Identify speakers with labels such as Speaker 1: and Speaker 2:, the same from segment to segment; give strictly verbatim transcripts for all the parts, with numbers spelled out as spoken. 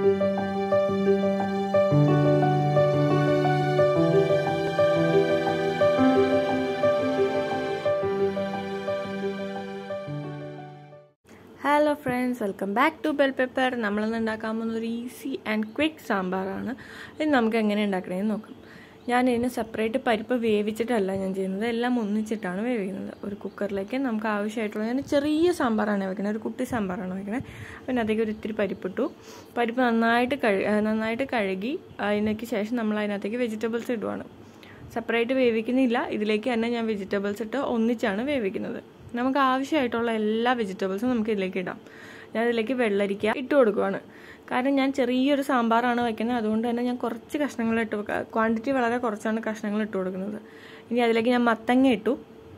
Speaker 1: Hello friends, welcome back to Bell Pepper. നമ്മൾ ഇന്ന് ഉണ്ടാക്കാൻ പോകുന്ന ഒരു ഈസി ആൻഡ് ക്വിക്ക് സാമ്പാറാണ്. ഇത് നമുക്ക് എങ്ങനെ ഉണ്ടാക്കണമെന്ന് നോക്കാം. ഞാൻ ഇതിന് സെപ്പറേറ്റ് പരിപ്പ് വേവിച്ചിട്ടല്ല ഞാൻ ചെയ്യുന്നത്, എല്ലാം ഒന്നിച്ചിട്ടാണ് വേവിക്കുന്നത്. ഒരു കുക്കറിലേക്ക് നമുക്ക് ആവശ്യമായിട്ടുള്ള, ഞാൻ ചെറിയ സാമ്പാറാണ് വെക്കുന്നത്, ഒരു കുട്ടി സാമ്പാറാണ് വെക്കുന്നത്. പിന്നെ അതിലേക്ക് ഒരു ഇത്തിരി പരിപ്പിട്ടു. പരിപ്പ് നന്നായിട്ട് കഴു നന്നായിട്ട് കഴുകി അതിനൊക്കെ ശേഷം നമ്മൾ അതിനകത്തേക്ക് വെജിറ്റബിൾസ് ഇടുവാണ്. സെപ്പറേറ്റ് വേവിക്കുന്നില്ല, ഇതിലേക്ക് തന്നെ ഞാൻ വെജിറ്റബിൾസ് ഇട്ട് ഒന്നിച്ചാണ് വേവിക്കുന്നത്. നമുക്ക് ആവശ്യമായിട്ടുള്ള എല്ലാ വെജിറ്റബിൾസും നമുക്ക് ഇതിലേക്ക് ഇടാം. ഞാൻ ഇതിലേക്ക് വെള്ളരിക്ക ഇട്ട് കൊടുക്കുവാണ്. കാരണം ഞാൻ ചെറിയൊരു സാമ്പാറാണ് വയ്ക്കുന്നത്, അതുകൊണ്ട് തന്നെ ഞാൻ കുറച്ച് കഷ്ണങ്ങൾ ഇട്ട് വെക്കുക. ക്വാണ്ടിറ്റി വളരെ കുറച്ചാണ് കഷ്ണങ്ങൾ ഇട്ട് കൊടുക്കുന്നത്. ഇനി അതിലേക്ക് ഞാൻ മത്തങ്ങ ഇട്ടു,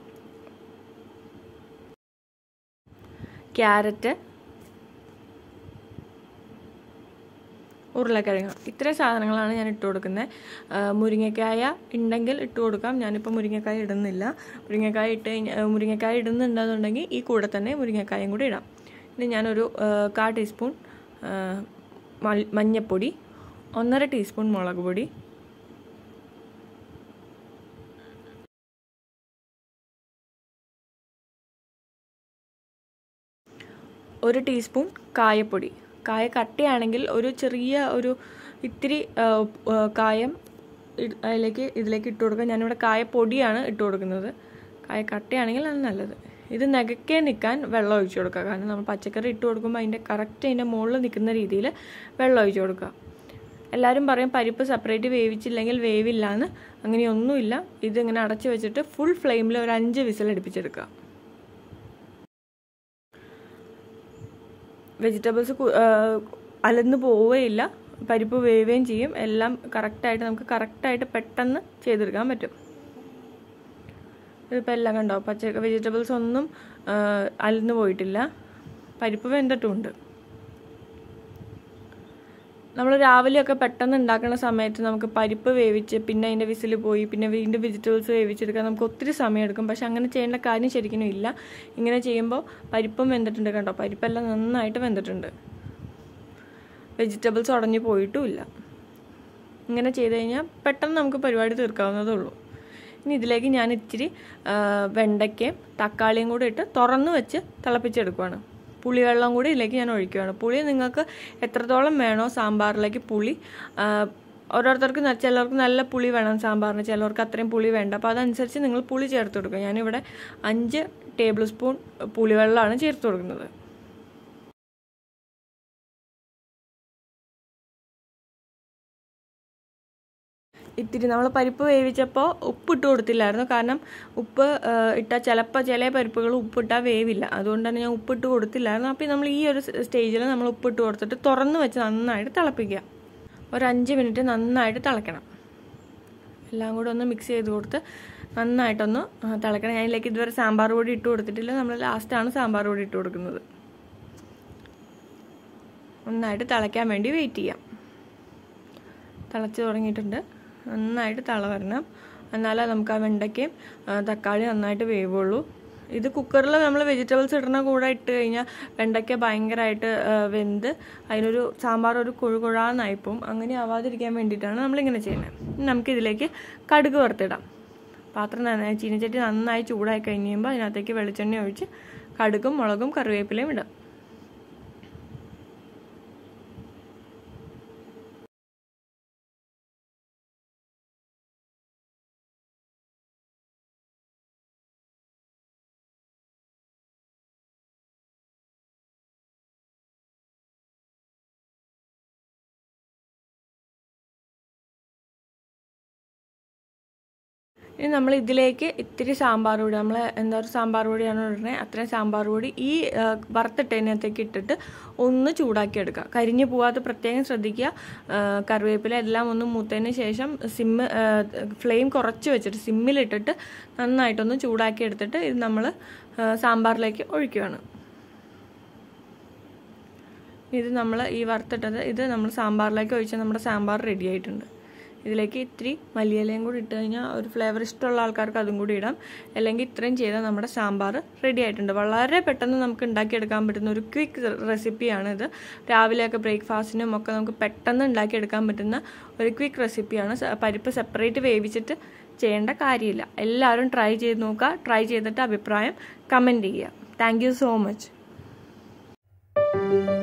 Speaker 1: ക്യാരറ്റ്, ഉരുളക്കിഴങ്ങ്, ഇത്രയും സാധനങ്ങളാണ് ഞാൻ ഇട്ട് കൊടുക്കുന്നത്. മുരിങ്ങക്കായ ഉണ്ടെങ്കിൽ ഇട്ട് കൊടുക്കാം. ഞാനിപ്പോൾ മുരിങ്ങക്കായ ഇടുന്നില്ല. മുരിങ്ങക്കായ ഇട്ട് മുരിങ്ങക്കായ ഇടുന്നുണ്ടെന്നുണ്ടെങ്കിൽ ഈ കൂടെ തന്നെ മുരിങ്ങക്കായും കൂടി ഇടാം. ഇനി ഞാനൊരു കാ ടീസ്പൂൺ മഞ്ഞൾപ്പൊടി, ഒന്നര ടീസ്പൂൺ മുളക് പൊടി, ഒരു ടീസ്പൂൺ കായപ്പൊടി. കായ കട്ടിയാണെങ്കിൽ ഒരു ചെറിയ ഒരു ഇത്തിരി കായം അതിലേക്ക് ഇതിലേക്ക് ഇട്ട് കൊടുക്കുക. ഞാനിവിടെ കായ പൊടിയാണ് ഇട്ട് കൊടുക്കുന്നത്. കായ കട്ടിയാണെങ്കിൽ അത് നല്ലത്. ഇത് നകക്കെ നിൽക്കാൻ വെള്ളം ഒഴിച്ചു കൊടുക്കുക. കാരണം നമ്മൾ പച്ചക്കറി ഇട്ട് കൊടുക്കുമ്പോൾ അതിൻ്റെ കറക്റ്റ് അതിൻ്റെ മുകളിൽ നിൽക്കുന്ന രീതിയിൽ വെള്ളം ഒഴിച്ചു കൊടുക്കുക. എല്ലാവരും പറയും പരിപ്പ് സെപ്പറേറ്റ് വേവിച്ചില്ലെങ്കിൽ വേവില്ല എന്ന്. അങ്ങനെയൊന്നുമില്ല. ഇതിങ്ങനെ അടച്ചു വെച്ചിട്ട് ഫുൾ ഫ്ലെയിമിൽ ഒരു അഞ്ച് വിസിൽ അടുപ്പിച്ചെടുക്കുക. വെജിറ്റബിൾസ് അലന്ന് പോവുകയില്ല, പരിപ്പ് വേവുകയും ചെയ്യും. എല്ലാം കറക്റ്റായിട്ട് നമുക്ക് കറക്റ്റായിട്ട് പെട്ടെന്ന് ചെയ്തെടുക്കാൻ പറ്റും. ഇതിപ്പോൾ എല്ലാം കണ്ടോ, പച്ച വെജിറ്റബിൾസ് ഒന്നും അലന്ന് പോയിട്ടില്ല, പരിപ്പ് വെന്തിട്ടുമുണ്ട്. നമ്മൾ രാവിലെയൊക്കെ പെട്ടെന്ന് ഉണ്ടാക്കുന്ന സമയത്ത് നമുക്ക് പരിപ്പ് വേവിച്ച് പിന്നെ അതിൻ്റെ വിസിൽ പോയി പിന്നെ വീണ്ടും വെജിറ്റബിൾസ് വേവിച്ചെടുക്കാൻ നമുക്ക് ഒത്തിരി സമയം എടുക്കും. പക്ഷെ അങ്ങനെ ചെയ്യേണ്ട കാര്യം ശരിക്കും ഇല്ല. ഇങ്ങനെ ചെയ്യുമ്പോൾ പരിപ്പും വെന്തിട്ടുണ്ട് കണ്ടോ, പരിപ്പെല്ലാം നന്നായിട്ട് വെന്തിട്ടുണ്ട്, വെജിറ്റബിൾസ് ഉടഞ്ഞു പോയിട്ടുമില്ല. ഇങ്ങനെ ചെയ്ത് കഴിഞ്ഞാൽ പെട്ടെന്ന് നമുക്ക് പരിപാടി തീർക്കാവുന്നതേ ഉള്ളൂ. ഇനി ഇതിലേക്ക് ഞാൻ ഇച്ചിരി വെണ്ടയ്ക്കയും തക്കാളിയും കൂടി ഇട്ട് തുറന്ന് വെച്ച് തിളപ്പിച്ചെടുക്കുവാണ്. പുളിവെള്ളം കൂടി ഇതിലേക്ക് ഞാൻ ഒഴിക്കുകയാണ്. പുളി നിങ്ങൾക്ക് എത്രത്തോളം വേണോ സാമ്പാറിലേക്ക് പുളി, ഓരോരുത്തർക്ക് ചിലർക്ക് നല്ല പുളി വേണം സാമ്പാറിന്, ചിലർക്ക് അത്രയും പുളി വേണ്ട. അപ്പോൾ അതനുസരിച്ച് നിങ്ങൾ പുളി ചേർത്ത് കൊടുക്കുക. ഞാനിവിടെ അഞ്ച് ടേബിൾ സ്പൂൺ പുളിവെള്ളമാണ് ചേർത്ത് കൊടുക്കുന്നത്. ഇത്തിരി നമ്മൾ പരിപ്പ് വേവിച്ചപ്പോൾ ഉപ്പിട്ട് കൊടുത്തില്ലായിരുന്നു. കാരണം ഉപ്പ് ഇട്ടാൽ ചിലപ്പോൾ ചില പരിപ്പുകൾ ഉപ്പിട്ടാൽ വേവില്ല, അതുകൊണ്ട് തന്നെ ഞാൻ ഉപ്പിട്ട് കൊടുത്തില്ലായിരുന്നു. അപ്പോൾ നമ്മൾ ഈ ഒരു സ്റ്റേജിൽ നമ്മൾ ഉപ്പിട്ട് കൊടുത്തിട്ട് തുറന്ന് വെച്ച് നന്നായിട്ട് തിളപ്പിക്കുക. ഒരു അഞ്ച് മിനിറ്റ് നന്നായിട്ട് തിളയ്ക്കണം. എല്ലാം കൂടെ ഒന്ന് മിക്സ് ചെയ്ത് കൊടുത്ത് നന്നായിട്ടൊന്ന് തിളയ്ക്കണം. ഞാൻ ഇതിലേക്ക് ഇതുവരെ സാമ്പാർ പൊടി ഇട്ട് കൊടുത്തിട്ടില്ല, നമ്മൾ ലാസ്റ്റാണ് സാമ്പാർ പൊടി ഇട്ട് കൊടുക്കുന്നത്. നന്നായിട്ട് തിളയ്ക്കാൻ വേണ്ടി വെയിറ്റ് ചെയ്യാം. തിളച്ച് തുടങ്ങിയിട്ടുണ്ട്, നന്നായിട്ട് തള വരണം, എന്നാലേ നമുക്ക് ആ വെണ്ടയ്ക്കയും തക്കാളി നന്നായിട്ട് വേവുള്ളൂ. ഇത് കുക്കറിൽ നമ്മൾ വെജിറ്റബിൾസ് ഇടുന്ന കൂടെ ഇട്ട് കഴിഞ്ഞാൽ വെണ്ടയ്ക്ക ഭയങ്കരമായിട്ട് വെന്ത് അതിനൊരു സാമ്പാർ ഒരു കുഴുകുഴാന്നായിപ്പോവും. അങ്ങനെ ആവാതിരിക്കാൻ വേണ്ടിയിട്ടാണ് നമ്മളിങ്ങനെ ചെയ്യുന്നത്. നമുക്കിതിലേക്ക് കടുക് വറുത്തിടാം. പാത്രം നന്നായി ചീനച്ചട്ടി നന്നായി ചൂടായി കഴിഞ്ഞ് കഴിയുമ്പോൾ അതിനകത്തേക്ക് വെളിച്ചെണ്ണ ഒഴിച്ച് കടുകും മുളകും കറിവേപ്പിലയും ഇടാം. ഇനി നമ്മൾ ഇതിലേക്ക് ഇത്തിരി സാമ്പാർ പൊടി, നമ്മൾ എന്താ ഒരു സാമ്പാർ പൊടിയാണ് ഇടുന്നത്, അത്രയും സാമ്പാർ പൊടി ഈ വറുത്തിട്ടതിനകത്തേക്ക് ഇട്ടിട്ട് ഒന്ന് ചൂടാക്കി എടുക്കുക. കരിഞ്ഞു പോകാതെ പ്രത്യേകം ശ്രദ്ധിക്കുക. കറിവേപ്പില എല്ലാം ഒന്ന് മൂത്തതിന് ശേഷം സിമ്മ് ഫ്ലെയിം കുറച്ച് വെച്ചിട്ട് സിമ്മിലിട്ടിട്ട് നന്നായിട്ടൊന്ന് ചൂടാക്കി എടുത്തിട്ട് ഇത് നമ്മൾ സാമ്പാറിലേക്ക് ഒഴിക്കുകയാണ്. ഇത് നമ്മൾ ഈ വറുത്തിട്ടത് ഇത് നമ്മൾ സാമ്പാറിലേക്ക് ഒഴിച്ചാൽ നമ്മുടെ സാമ്പാർ റെഡി ആയിട്ടുണ്ട്. ഇതിലേക്ക് ഇത്തിരി മല്ലിയിലയും കൂടി ഇട്ട് കഴിഞ്ഞാൽ ഒരു ഫ്ലേവർ ഇഷ്ടമുള്ള ആൾക്കാർക്ക് അതും കൂടി ഇടാം. അല്ലെങ്കിൽ ഇത്രയും ചെയ്താൽ നമ്മുടെ സാമ്പാർ റെഡി ആയിട്ടുണ്ട്. വളരെ പെട്ടെന്ന് നമുക്ക് ഉണ്ടാക്കിയെടുക്കാൻ പറ്റുന്ന ഒരു ക്വിക്ക് റെസിപ്പിയാണ് ഇത്. രാവിലെയൊക്കെ ബ്രേക്ക്ഫാസ്റ്റിനും ഒക്കെ നമുക്ക് പെട്ടെന്ന് ഉണ്ടാക്കിയെടുക്കാൻ പറ്റുന്ന ഒരു ക്വിക്ക് റെസിപ്പിയാണ്. പരിപ്പ് സെപ്പറേറ്റ് വേവിച്ചിട്ട് ചെയ്യേണ്ട കാര്യമില്ല. എല്ലാവരും ട്രൈ ചെയ്ത് നോക്കുക. ട്രൈ ചെയ്തിട്ട് അഭിപ്രായം കമൻറ്റ് ചെയ്യുക. Thank you so much.